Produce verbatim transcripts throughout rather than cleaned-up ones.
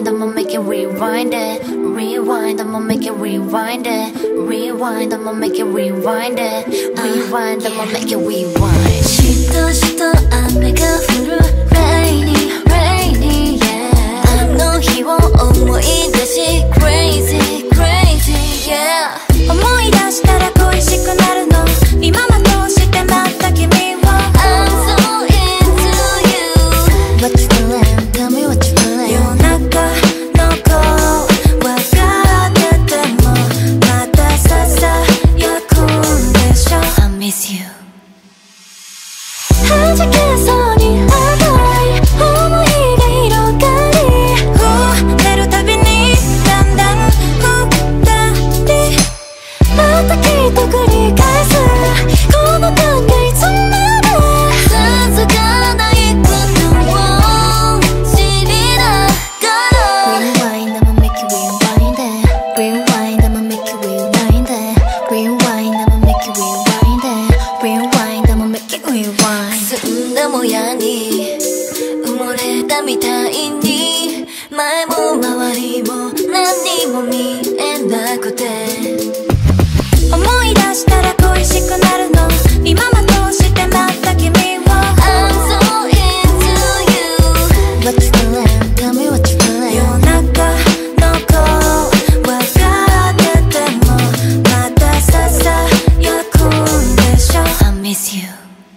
I'ma make it rewind it. Rewind, I'ma make it rewind it. Rewind, I'ma make it rewind it. Rewind, I'ma make it rewind. しとしと雨が降る Rainy, rainy, yeah あの日を思い出し Crazy, crazy, yeah 思い出したら恋しくなるの今まとして待った君を I'm so into you What you feeling? Tell me what you feeling 夜中の子分かっててもまたささやくんでしょ I miss you 弾けそうに甘い想いが広がり触れるたびにだんだん二人またきっと繰り返すこの感がいつまで続かないことを知りながら Rewind, I'ma make it rewind it Rewind, I'ma make it rewind it Rewind, I'ma make it rewind it Rewind, I'ma make it rewind 澄んだもやに埋もれたみたいに前も周りも何にも見えなくて思い出したら恋しくなるの今まとして待った君を I'm so into you What you feeling? Tell me what you feeling 夜中の子分かっててもまたささやくんでしょ I miss you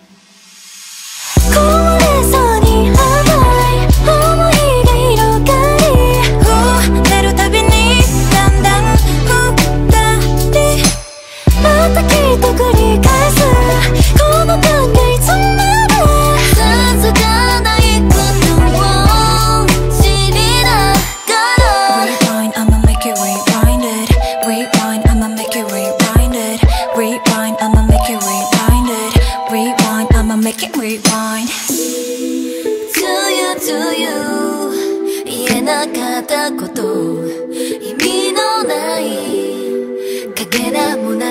壊れそうに甘い想いが広がり触れるたびにだんだん二人またきっと繰り返すこの感がいつまで続かないことを知りながら Rewind, I'ma make it rewind it Rewind, I'ma make it rewind it Rewind, I'ma make it rewind it Rewind, I'ma make it rewind To you, to you 言えなかったこと意味のないかけらもない